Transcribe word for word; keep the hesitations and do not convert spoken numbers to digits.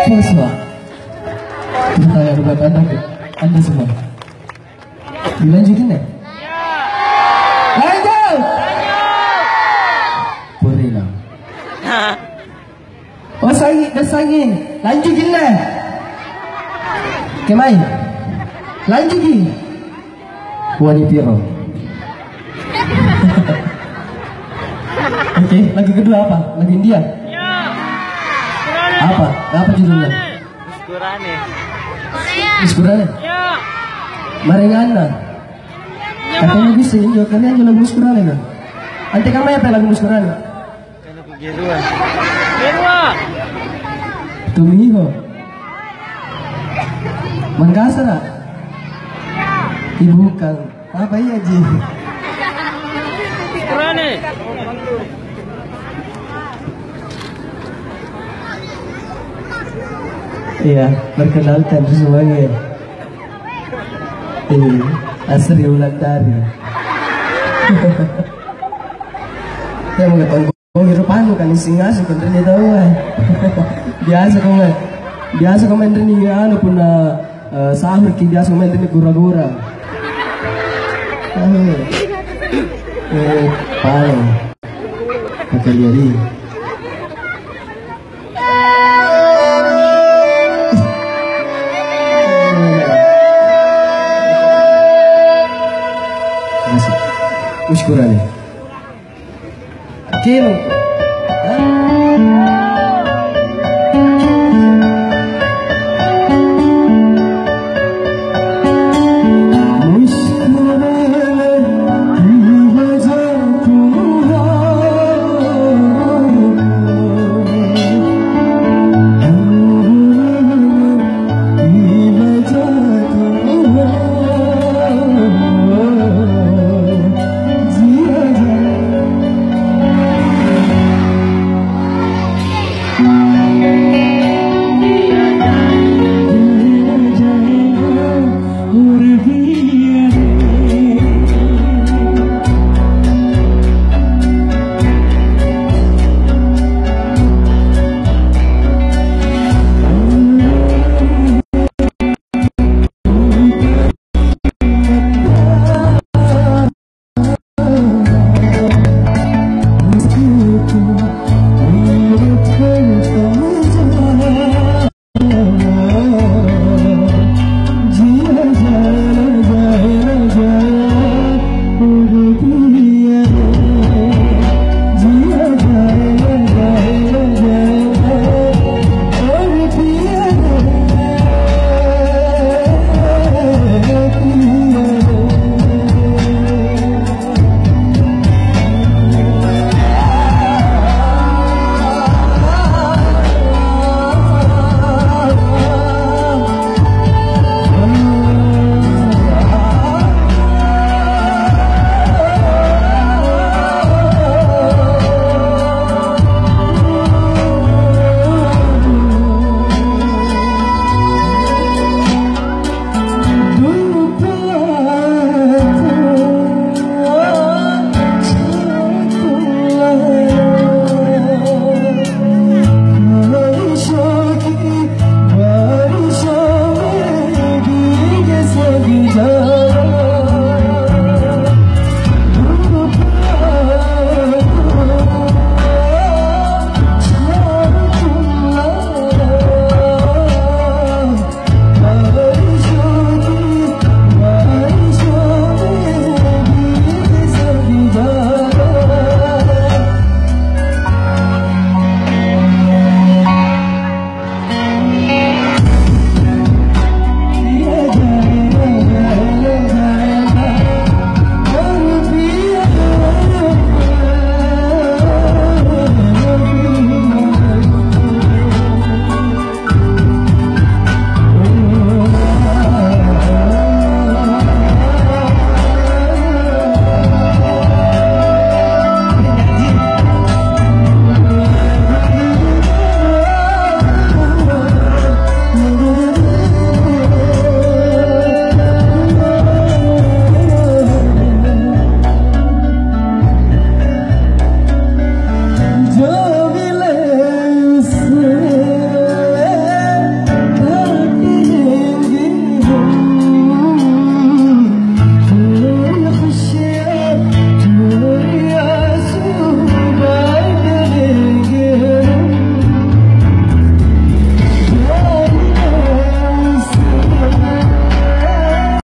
Semua pertanyaan buat anda, anda semua. Dilanjutin ya? Lanjut. Purina. Oh sangi, dah sangi. Lanjutin lah. Kemai. Lanjutin. Wani Piro. Oke, okay, lagu kedua apa? Lagu India? Apa? Apa judulnya? Muskurane. Muskurane? Ya. Marengana. Katanya bisa injo, kalian juga lagu Muskurane kan? Ante kamu apa lagu Muskurane? Kan aku Gerua. Gerua. Tumiho. Mangkasara. Ibu kan. Apa iya Ji? Muskurane. Iya, perkenalkan semuanya. Ini Asri Wulandari. Saya mau ketemu kau hirupan kan singas kan ini tahu kan. Biasa kau main, biasa kau main ini anu puna sahur ki biasa main ini gura-gura. Eh, palo. Pakai liari. Muskurane. Oke,